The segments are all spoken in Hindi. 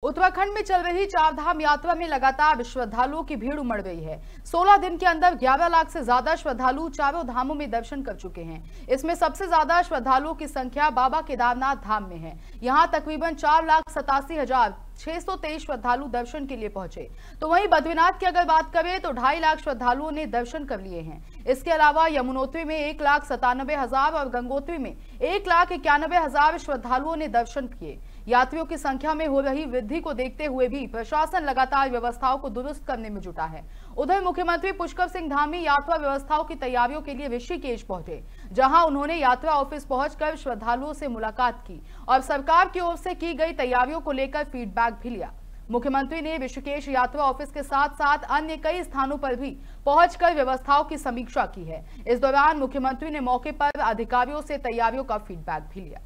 उत्तराखंड में चल रही चारधाम यात्रा में लगातार श्रद्धालुओं की भीड़ उमड़ गई है। 16 दिन के अंदर 11 लाख से ज्यादा श्रद्धालु चारों धामों में दर्शन कर चुके हैं। इसमें सबसे ज्यादा श्रद्धालुओं की संख्या बाबा केदारनाथ धाम में है। यहां तकरीबन 4,87,623 श्रद्धालु दर्शन के लिए पहुंचे। तो वहीं बद्रीनाथ की अगर बात करें तो 2.5 लाख श्रद्धालुओं ने दर्शन कर लिए हैं। इसके अलावा यमुनोत्री में 1,97,000 और गंगोत्री में 1,91,000 श्रद्धालुओं ने दर्शन किए। यात्रियों की संख्या में हो रही वृद्धि को देखते हुए भी प्रशासन लगातार व्यवस्थाओं को दुरुस्त करने में जुटा है। उधर मुख्यमंत्री पुष्कर सिंह धामी यात्रा व्यवस्थाओं की तैयारियों के लिए ऋषिकेश पहुंचे, जहां उन्होंने यात्रा ऑफिस पहुंचकर श्रद्धालुओं से मुलाकात की और सरकार की ओर से की गई तैयारियों को लेकर फीडबैक भी लिया। मुख्यमंत्री ने ऋषिकेश यात्रा ऑफिस के साथ साथ अन्य कई स्थानों पर भी पहुंचकर व्यवस्थाओं की समीक्षा की है। इस दौरान मुख्यमंत्री ने मौके पर अधिकारियों से तैयारियों का फीडबैक भी लिया।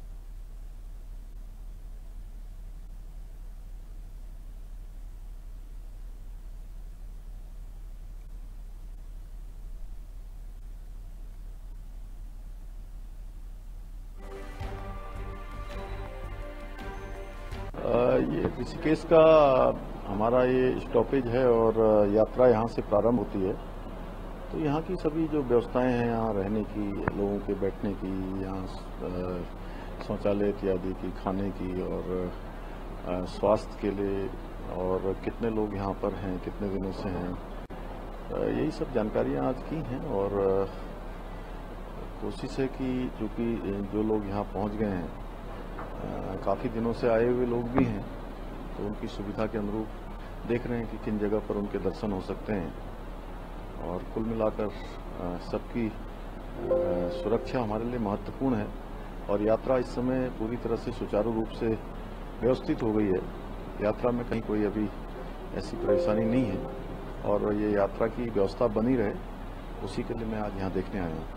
ये ऋषिकेश का हमारा ये स्टॉपेज है और यात्रा यहाँ से प्रारंभ होती है। तो यहाँ की सभी जो व्यवस्थाएं हैं, यहाँ रहने की, लोगों के बैठने की, यहाँ शौचालय इत्यादि की, खाने की और स्वास्थ्य के लिए, और कितने लोग यहाँ पर हैं, कितने दिनों से हैं, यही सब जानकारियाँ आज की हैं। और कोशिश है कि चूँकि जो लोग यहाँ पहुँच गए हैं, काफ़ी दिनों से आए हुए लोग भी हैं, तो उनकी सुविधा के अनुरूप देख रहे हैं कि किन जगह पर उनके दर्शन हो सकते हैं। और कुल मिलाकर सबकी सुरक्षा हमारे लिए महत्वपूर्ण है और यात्रा इस समय पूरी तरह से सुचारू रूप से व्यवस्थित हो गई है। यात्रा में कहीं कोई अभी ऐसी परेशानी नहीं है और ये यात्रा की व्यवस्था बनी रहे, उसी के लिए मैं आज यहाँ देखने आया हूँ।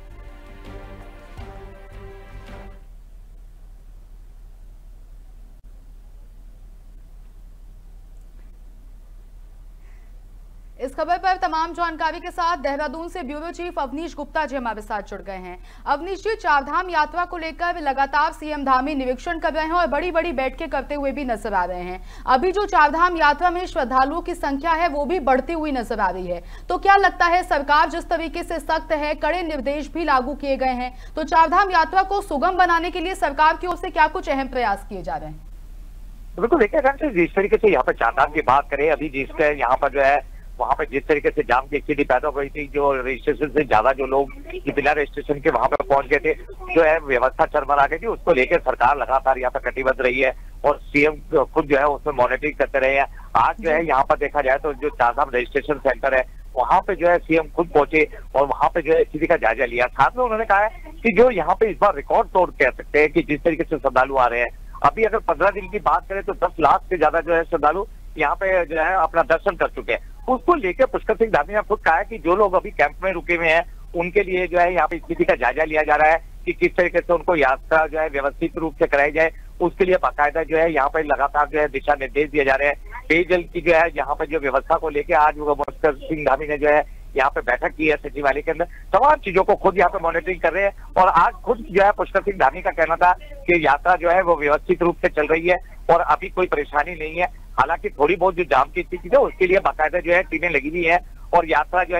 इस खबर पर तमाम जानकारी के साथ देहरादून से ब्यूरो चीफ अवनीश गुप्ता जी हमारे साथ जुड़ गए हैं। अवनीश जी, चारधाम यात्रा को लेकर लगातार सीएम धामी निरीक्षण कर रहे हैं और बड़ी बड़ी बैठकें करते हुए भी नजर आ रहे हैं। अभी जो चारधाम यात्रा में श्रद्धालुओं की संख्या है वो भी बढ़ती हुई नजर आ रही है, तो क्या लगता है सरकार जिस तरीके से सख्त है, कड़े निर्देश भी लागू किए गए हैं, तो चारधाम यात्रा को सुगम बनाने के लिए सरकार की ओर से क्या कुछ अहम प्रयास किए जा रहे हैं? बिल्कुल देखिए, जिस तरीके से यहाँ पर चारधाम की बात करें, अभी जिसके यहाँ पर जो है वहां पर जिस तरीके से जाम की स्थिति पैदा हो गई थी, जो रजिस्ट्रेशन से ज्यादा जो लोग बिना रजिस्ट्रेशन के वहां पर पहुंच गए थे, जो है व्यवस्था चरमरा गई थी, उसको लेकर सरकार लगातार यहाँ पर कटिबद्ध रही है और सीएम खुद जो है उसमें मॉनिटरिंग करते रहे हैं। आज जो है यहाँ पर देखा जाए तो जो चारधाम रजिस्ट्रेशन सेंटर है वहां पे जो है सीएम खुद पहुंचे और वहां पे जो है स्थिति का जायजा लिया। साथ में उन्होंने कहा है कि जो यहाँ पे इस बार रिकॉर्ड तोड़ कह सकते हैं कि जिस तरीके से श्रद्धालु आ रहे हैं, अभी अगर 15 दिन की बात करें तो 10 लाख से ज्यादा जो है श्रद्धालु यहाँ पे जो है अपना दर्शन कर चुके हैं। उसको लेकर पुष्कर सिंह धामी ने खुद कहा है कि जो लोग अभी कैंप में रुके हुए हैं उनके लिए जो है यहाँ पे स्थिति का जायजा लिया जा रहा है कि किस तरीके से उनको यात्रा जो है व्यवस्थित रूप से कराई जाए। उसके लिए बाकायदा जो है यहाँ पे लगातार जो है दिशा निर्देश दिए जा रहे हैं। पेयजल की जो है यहाँ पे जो व्यवस्था को लेकर आज पुष्कर सिंह धामी ने जो है यहाँ पे बैठक की है सचिवालय के अंदर, तमाम चीजों को खुद यहाँ पे मॉनिटरिंग कर रहे हैं। और आज खुद जो है पुष्कर सिंह धामी का कहना था कि यात्रा जो है वो व्यवस्थित रूप से चल रही है और अभी कोई परेशानी नहीं है। हालांकि थोड़ी बहुत जो जाम की स्थिति है उसके लिए बाकायदा जो है टीमें लगी हुई है और यात्रा जो है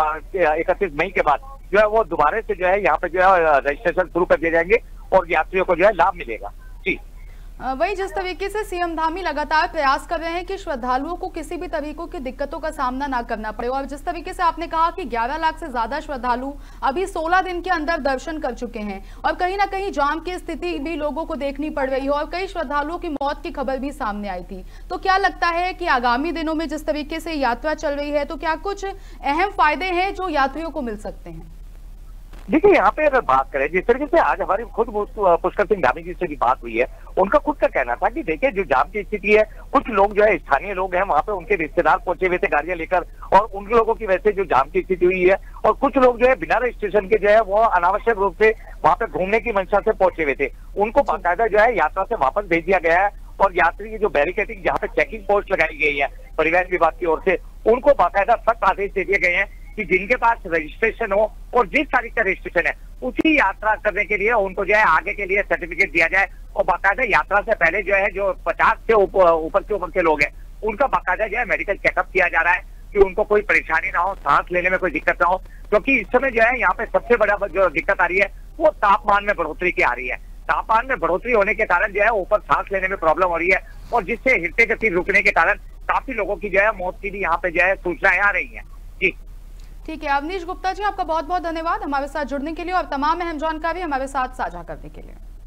31 मई के बाद जो है वो दोबारा से जो है यहाँ पे जो है रजिस्ट्रेशन शुरू कर दिए जाएंगे और यात्रियों को जो है लाभ मिलेगा। जी वही जिस तरीके से सीएम धामी लगातार प्रयास कर रहे हैं कि श्रद्धालुओं को किसी भी तरीकों की दिक्कतों का सामना ना करना पड़े, और जिस तरीके से आपने कहा कि 11 लाख से ज्यादा श्रद्धालु अभी 16 दिन के अंदर दर्शन कर चुके हैं और कहीं ना कहीं जाम की स्थिति भी लोगों को देखनी पड़ रही है और कई श्रद्धालुओं की मौत की खबर भी सामने आई थी, तो क्या लगता है कि आगामी दिनों में जिस तरीके से यात्रा चल रही है तो क्या कुछ अहम फायदे हैं जो यात्रियों को मिल सकते हैं? देखिए, यहाँ पे अगर बात करें जिस तरीके से आज हमारी खुद पुष्कर सिंह धामी जी से भी बात हुई है, उनका खुद का कहना था कि देखिए जो जाम की स्थिति है, कुछ लोग जो है स्थानीय लोग हैं वहां पे, उनके रिश्तेदार पहुंचे हुए थे गाड़ियां लेकर और उन लोगों की वजह से जो जाम की स्थिति हुई है, और कुछ लोग जो है बिना रजिस्ट्रेशन के जो है वो अनावश्यक रूप से वहां पे घूमने की मंशा से पहुंचे हुए थे, उनको बाकायदा जो है यात्रा से वापस भेज दिया गया है। और यात्री की जो बैरिकेडिंग जहाँ पे चेकिंग पोस्ट लगाई गई है परिवहन विभाग की ओर से, उनको बाकायदा सख्त आदेश दे दिए गए हैं कि जिनके पास रजिस्ट्रेशन हो और जिस तारीख का रजिस्ट्रेशन है उसी यात्रा करने के लिए उनको जो है आगे के लिए सर्टिफिकेट दिया जाए और बाकायदा यात्रा से पहले जो है जो 50 से ऊपर के लोग हैं उनका बाकायदा जो है मेडिकल चेकअप किया जा रहा है कि उनको कोई परेशानी ना हो, सांस लेने में कोई दिक्कत ना हो। क्योंकि इस समय जो है यहाँ पे सबसे बड़ा जो दिक्कत आ रही है वो तापमान में बढ़ोतरी की आ रही है। तापमान में बढ़ोतरी होने के कारण जो है ऊपर सांस लेने में प्रॉब्लम हो रही है और जिससे हृदय गति रुकने के कारण काफी लोगों की जो है मौत की भी यहाँ पे जो है सूचनाएं आ रही है। जी ठीक है, अवनीश गुप्ता जी आपका बहुत बहुत धन्यवाद हमारे साथ जुड़ने के लिए और तमाम अहम जानकारी हमारे साथ साझा करने के लिए।